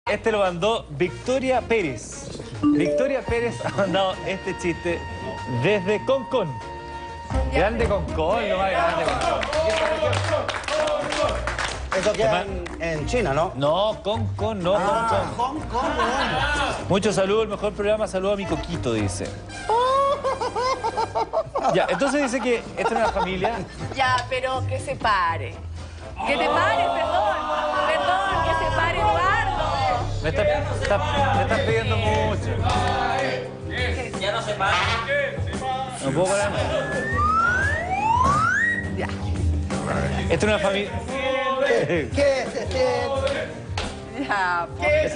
Este lo mandó Victoria Pérez. Victoria Pérez ha mandado este chiste desde Concón. Grande Concón, lo más grande Concón. Eso queda en China, ¿no? No, Concón, no Concón. Hong Kong, Muchos saludos, el mejor programa, saludo a mi coquito, dice. Ya, entonces dice que esta es una familia. Ya, pero que se pare. Que te pare, perdón. Perdón, que se pare, Eduardo. Me estás pidiendo mucho. Ya no se para. No puedo parar. Ya. Esta es una familia. Ya,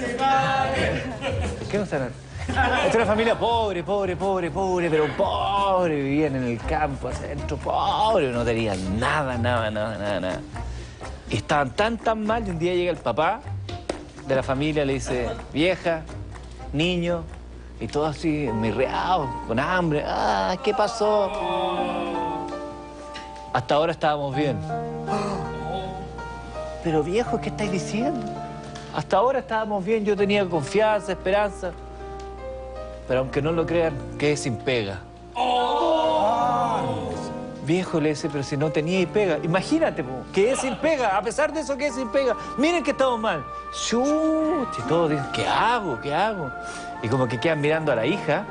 ¿Qué no están? Esta es una familia pobre, pero pobre. Vivían en el campo, adentro, pobre. No tenían nada. Y estaban tan mal y un día llega el papá de la familia, le dice, vieja, niño, y todo así, mirreado, con hambre. Ah, ¿qué pasó? Hasta ahora estábamos bien. Pero viejo, ¿qué estáis diciendo? Hasta ahora estábamos bien, yo tenía confianza, esperanza. Pero aunque no lo crean, quedé sin pega. Viejo, le dice, pero si no tenía y pega. Imagínate, quedé sin pega. A pesar de eso, quedé sin pega. Miren que estamos mal. Chut, y todos dicen, ¿qué hago? Y como que quedan mirando a la hija.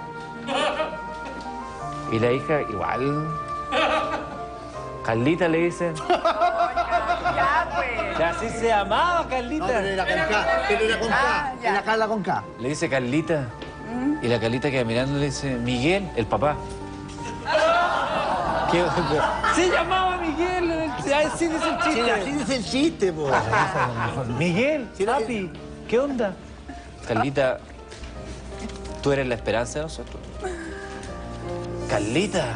Y la hija, igual. Carlita le dicen. ya, pues. Así se llamaba, Carlita. No, pero era con K. ya. Era Carla con K. Le dice Carlita. Y la Carlita queda mirando y le dice, Miguel, el papá. Se llamaba Miguel, así dice el chiste. Sí, así dice el chiste, po. Miguel, papi, ¿qué onda? Carlita, tú eres la esperanza de nosotros. Carlita.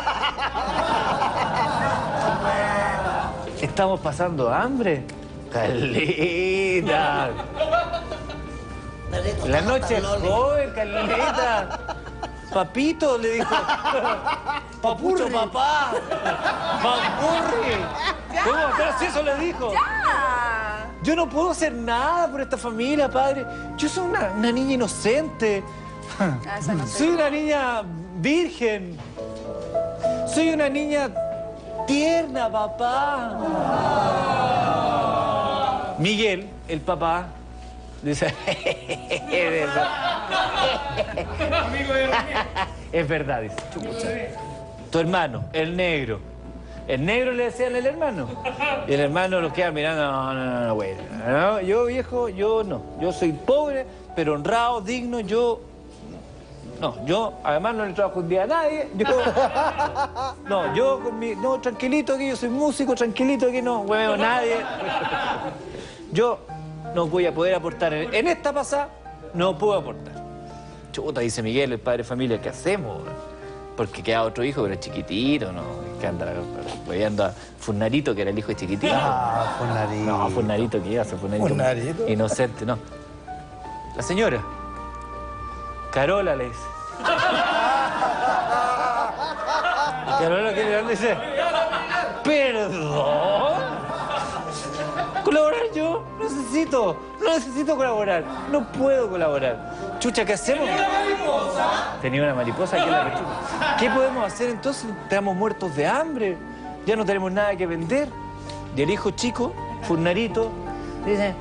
Estamos pasando hambre. Carlita. La noche es joven, Carlita. Papito, le dijo. Papucho, papá. Papurri. ¿Cómo? Pero si eso le dijo. Ya. Yo no puedo hacer nada por esta familia, padre. Yo soy una niña inocente. Esa no sé. Soy una niña virgen. Soy una niña tierna, papá. Miguel, el papá, dice... Es verdad, dice. Tu hermano, el negro. El negro le decían el hermano. Y el hermano lo queda mirando, no, güey. No, yo, viejo, yo no. Yo soy pobre, pero honrado, digno, yo... No, yo además no le trabajo un día a nadie. Yo con mi... No, tranquilito aquí, yo soy músico, tranquilito aquí, no huevo nadie. Yo no voy a poder aportar. En esta pasada no puedo aportar. Chuta, dice Miguel, el padre de familia, ¿qué hacemos? Porque queda otro hijo, pero es chiquitito, ¿no? Que anda apoyando a Furnarito, que era el hijo de chiquitito. Ah, Furnarito. No, Furnarito, ¿qué iba a hacer? Furnarito. Inocente, no. La señora. Carola le dice. Y Carola que le dice, perdón. ¿Colaborar yo? No necesito colaborar. No puedo colaborar. Chucha, ¿qué hacemos? Tenía una mariposa aquí en la pechuga. ¿Qué podemos hacer entonces? Estamos muertos de hambre. Ya no tenemos nada que vender. Y el hijo chico, Furnarito, dice...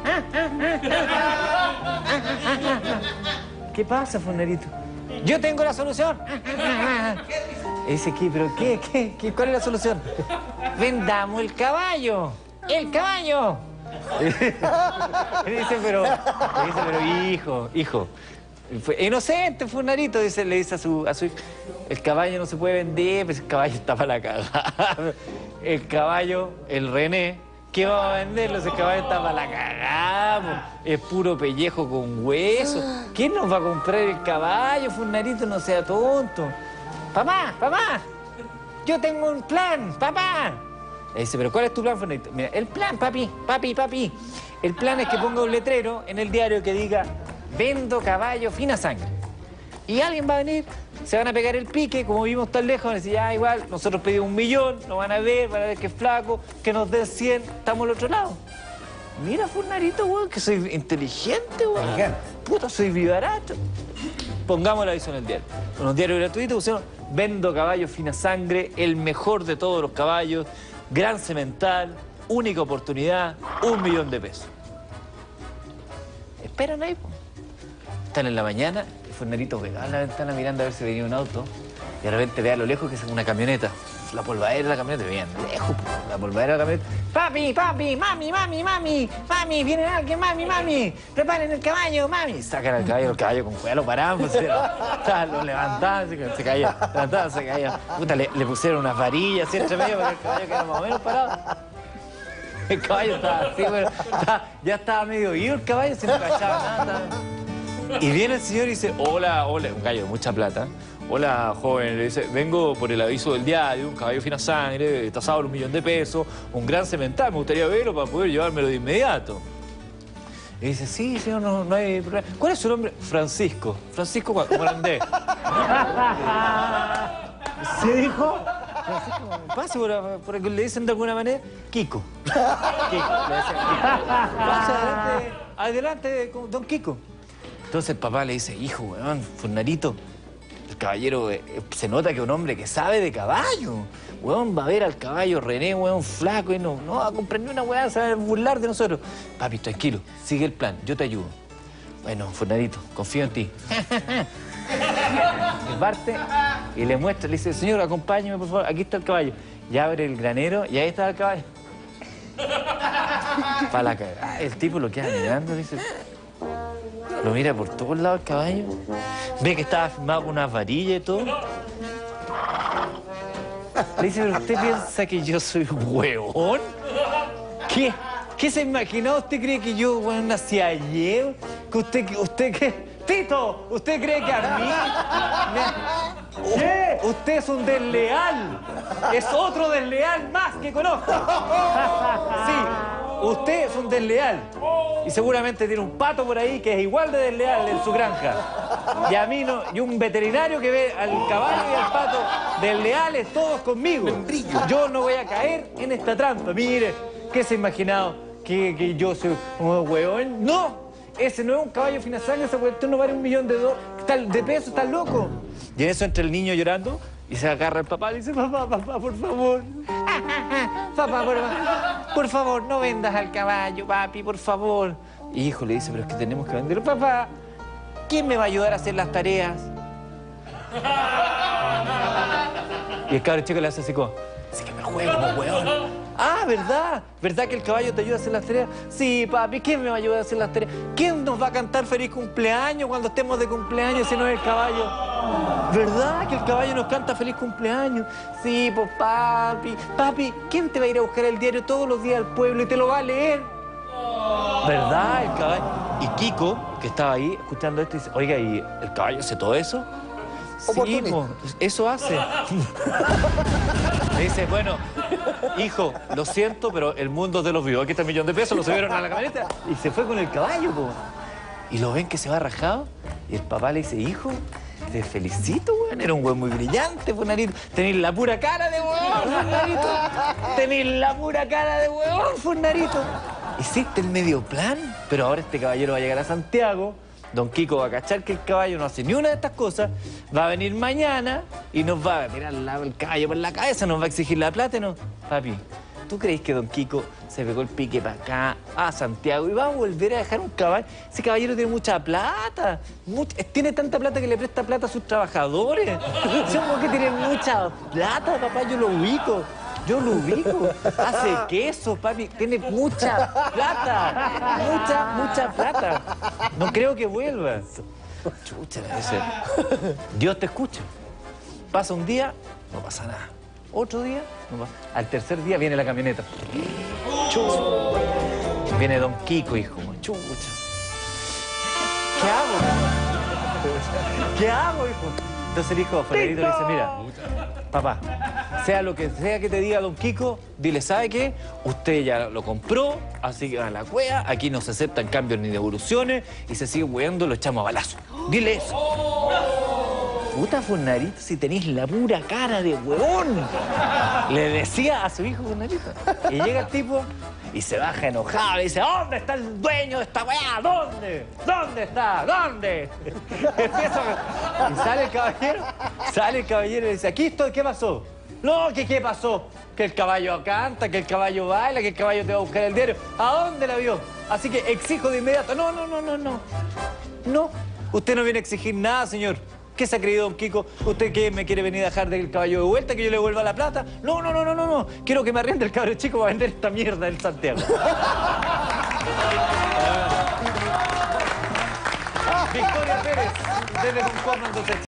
¿Qué pasa, Furnarito? Yo tengo la solución. Y dice, ¿qué? ¿Cuál es la solución? Vendamos el caballo. ¡El caballo! Le dice, pero hijo. Inocente, Furnarito, le dice a su hijo. El caballo no se puede vender, pues el caballo está para la cagada. El caballo, el René, ¿qué va a venderlo? Ese caballo está para la cagada. Es puro pellejo con hueso. ¿Quién nos va a comprar el caballo, Furnarito? No sea tonto. Papá, yo tengo un plan, papá. Le dice, ¿pero cuál es tu plan, Furnarito? Mira, el plan, papi. El plan es que ponga un letrero en el diario que diga, vendo caballo fina sangre. Y alguien va a venir, se van a pegar el pique, como vimos tan lejos, van a decir, ya igual, nosotros pedimos 1 millón, nos van a ver que es flaco, que nos den 100, estamos al otro lado. Mira, Furnarito, weón, que soy inteligente, weón. Inteligente. Puta, soy vivaracho. Pongamos el aviso en el diario. En un diario gratuito pusieron, vendo caballos fina sangre, el mejor de todos los caballos, gran semental, única oportunidad, 1 millón de pesos. Esperan ahí, po. Están en la mañana, y Furnarito pegado en la ventana mirando a ver si venía un auto, y de repente ve a lo lejos que es una camioneta. La polvadera de la camioneta, bien lejos, po. La polvadera de la camioneta. Papi, papi, mami, mami, mami, mami, viene alguien, mami, mami, preparen el caballo, mami. Sacan al caballo con cuidado, lo paraban, pues, lo levantaban, se caía, levantaban, se caía. Puta, le pusieron unas varillas así entre medio para que el caballo quedara más o menos parado. El caballo estaba así, pero ya estaba medio ido el caballo, se no cachaba nada. Y viene el señor y dice, hola, hola, un gallo de mucha plata. Hola, joven, le dice, vengo por el aviso del diario, un caballo fina sangre, tasado en 1 millón de pesos, un gran semental, me gustaría verlo para poder llevármelo de inmediato. Y dice, sí, señor, no hay problema. ¿Cuál es su nombre? Francisco. Francisco Morandé. ¿Se dijo? Pase por el que le dicen de alguna manera, Kiko. Kiko, le dicen Kiko. Pase adelante, don Kiko. Entonces el papá le dice, hijo, weón, Furnarito, el caballero se nota que es un hombre que sabe de caballo. Weón, va a ver al caballo René, weón, flaco, y no va a comprender una weá, se va a burlar de nosotros. Papi, tranquilo, sigue el plan, yo te ayudo. Bueno, Furnarito, confío en ti. Y parte y le muestra, le dice, señor, acompáñeme, por favor, aquí está el caballo. Y abre el granero y ahí está el caballo. Para la cagada. El tipo lo queda mirando, dice... Lo mira por todos lados el caballo. Ve que estaba firmado con unas varillas y todo. Le dice, ¿pero usted piensa que yo soy huevón? ¿Qué se imaginó? ¿Usted cree que yo, bueno, nací ayer? ¿Que usted qué? ¡Tito! ¿Usted cree que a mí? ¿Qué? Usted es un desleal. Es otro desleal más que conozco. Sí, usted es un desleal. Y seguramente tiene un pato por ahí que es igual de desleal en su granja. Y a mí no, y un veterinario que ve al caballo y al pato desleales todos conmigo. Yo no voy a caer en esta trampa. Mire, ¿qué se ha imaginado? ¿Que yo soy un huevón? ¡No! Ese no es un caballo fina sangre, ese cuestión no vale $1 millón de pesos, ¿estás loco? Y en eso entra el niño llorando y se agarra al papá y dice, papá, por favor. Papá, por favor, no vendas al caballo, papi, por favor. Y hijo le dice, pero es que tenemos que venderlo. Papá, ¿quién me va a ayudar a hacer las tareas? Y el cabrón chico le hace así como, así que me juego, huevón. Ah, ¿verdad? ¿Verdad que el caballo te ayuda a hacer las tareas? Sí, papi, ¿quién me va a ayudar a hacer las tareas? ¿Quién nos va a cantar feliz cumpleaños cuando estemos de cumpleaños si no es el caballo? ¿Verdad que el caballo nos canta feliz cumpleaños? Sí, pues papi. Papi, ¿quién te va a ir a buscar el diario todos los días al pueblo y te lo va a leer? ¿Verdad? El caballo. Y Kiko, que estaba ahí escuchando esto, dice, oiga, ¿y el caballo hace todo eso? Sí, pues, eso hace. Le dice, bueno, hijo, lo siento, pero el mundo de los vivos. Aquí está $1 millón de pesos, lo subieron a la camioneta y se fue con el caballo, po. Y lo ven que se va rajado y el papá le dice, hijo, te felicito, weón. Era un weón muy brillante, Furnarito. Tenés la pura cara de weón, Furnarito. Tenés la pura cara de weón, Furnarito. Hiciste el medio plan, pero ahora este caballero va a llegar a Santiago. Don Kiko va a cachar que el caballo no hace ni una de estas cosas, va a venir mañana y nos va a tirar el caballo por la cabeza, nos va a exigir la plata, ¿no? Papi, ¿tú crees que don Kiko se pegó el pique para acá, a Santiago, y va a volver a dejar un caballo? Ese caballero tiene mucha plata, tiene tanta plata que le presta plata a sus trabajadores. Es un hombre que tiene mucha plata, papá, yo lo ubico. Yo lo ubico. Hace queso, papi. Tiene mucha plata. Mucha plata. No creo que vuelva. Chucha, ese. Dios te escucha. Pasa un día, no pasa nada. Otro día, no pasa. Al tercer día viene la camioneta. Chucha. Viene don Kiko, hijo. Chucha. ¿Qué hago? ¿Qué hago, hijo? Entonces el hijo Fernandito le dice, mira, papá, sea lo que sea que te diga don Kiko, dile, ¿sabe qué? Usted ya lo compró, así que a la cueva, aquí no se aceptan cambios ni devoluciones, y se sigue hueando, lo echamos a balazo. Dile eso. Puta Fornarito, si tenéis la pura cara de huevón. Le decía a su hijo Fornarito. Y llega el tipo y se baja enojado. Le dice, ¿dónde está el dueño de esta weá? ¿Dónde? ¿Dónde está? ¿Dónde? Y sale el caballero y dice, aquí estoy, ¿qué pasó? No, ¿qué pasó? Que el caballo canta, que el caballo baila, que el caballo te va a buscar el diario. ¿A dónde la vio? Así que exijo de inmediato. No. No, usted no viene a exigir nada, señor. ¿Qué se ha creído, don Kiko? ¿Usted qué me quiere venir a dejar del caballo de vuelta, que yo le vuelva la plata? No. Quiero que me arriende el cabro chico para vender esta mierda del Santiago. Victoria Pérez, desde Concorno, entonces.